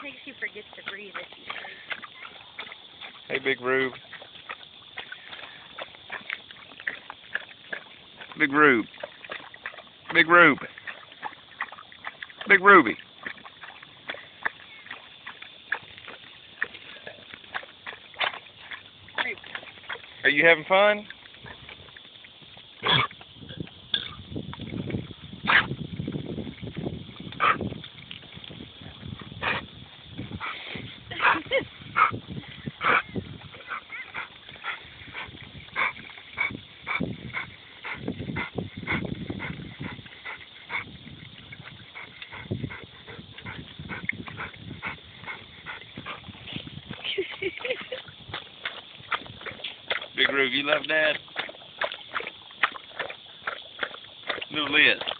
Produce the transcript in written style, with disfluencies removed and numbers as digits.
Makes you forget to breathe if you sleep. Hey, Big Rube. Big Rube. Big Rube. Big Ruby. Are you having fun? Big Rube, you love Dad? Little Liz.